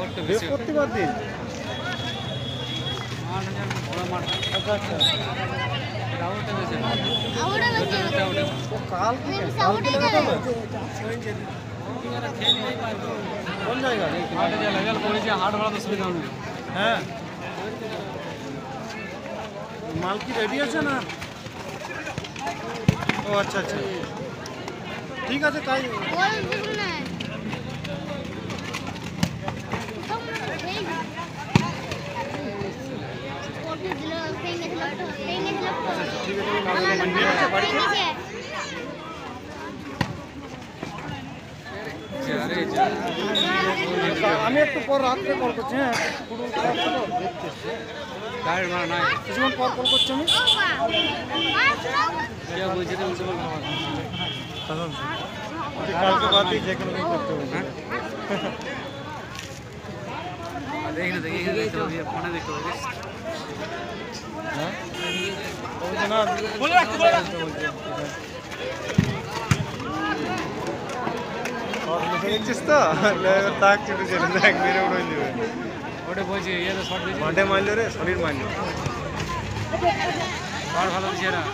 বৃহস্পতিবার দিন। আচ্ছা আচ্ছা, কালকে লাগাতে হবে। কোন জায়গা? হাট ভাড়া তো সুবিধা হবে। হ্যাঁ, মাল কি রেডি আছে না? ও আচ্ছা আচ্ছা, ঠিক আছে তাই। আমি একটু পর রাত্রে কল করছি। হ্যাঁ, গাড়ির ভাড়া নাই, কিছুক্ষণ পর কল করছি আমি। কালকে বাদই যে কোনো দিন করতে হবে। ফোনে দেখতে হবে না, দেখছিস তো তাক ছুটে চলে দেখ মেরে উড়ে দেবে। ওটা বলছি মাঠে মারল রে, শরীর মারল। আর ভালো দিচ্ছে না।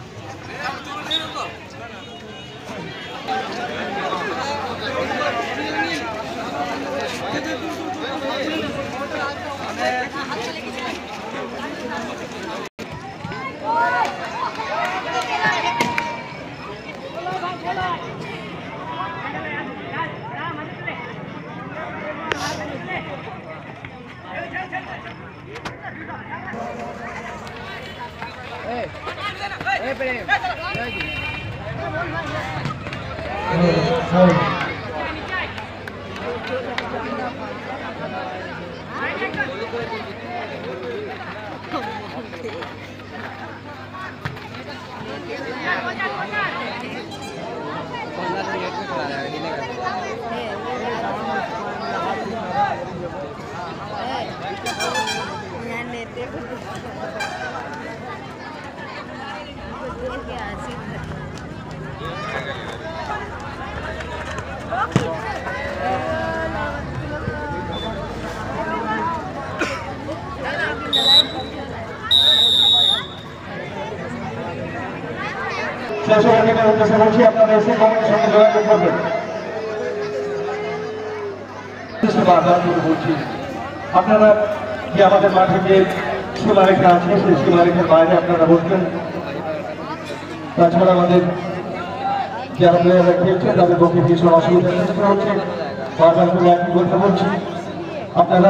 আপনারা যে আমাদের মাঠে যে সীমারেখা আছে সেই সীমারেখার বাইরে আপনারা বসবেন। তাছাড়া আমাদের যারা প্লেয়াররা খেলছে তাদের পক্ষে ভীষণ অসুবিধা হচ্ছে। বারবার করে একই কথা বলছি, আপনারা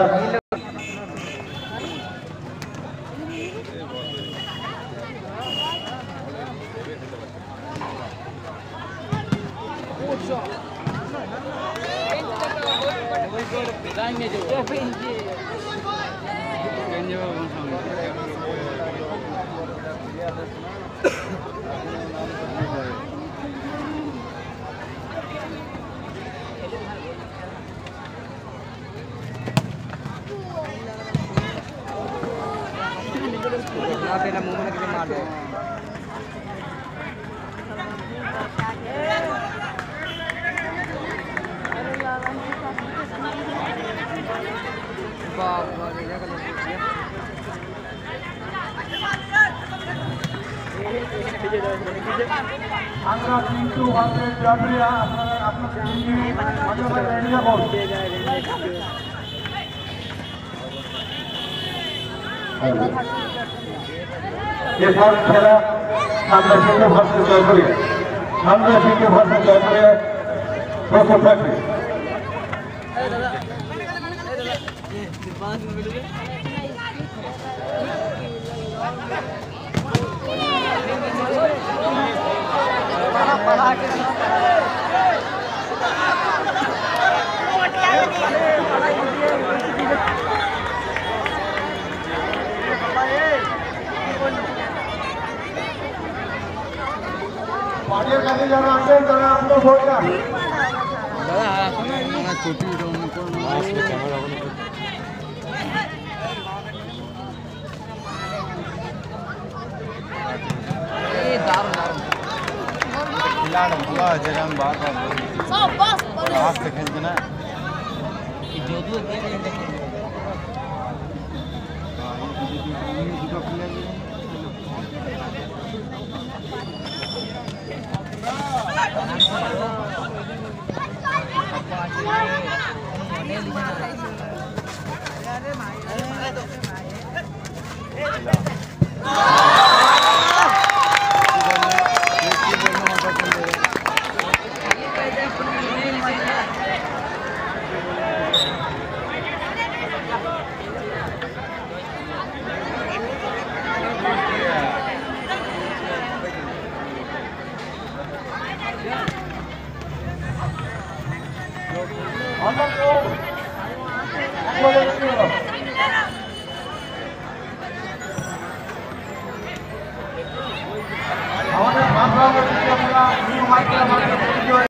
আমরা কিন্তু এরপর খেলা আমরা সিংহ ভাষা জয় করি, আমরা সিংহ ভাষা জয় করে প্রথম থাকবে। মাঠের কাছে যারা আসেন তারা আপনার ভোটটা ভালো আছে, বারবার আসতে খেলছে না। বলে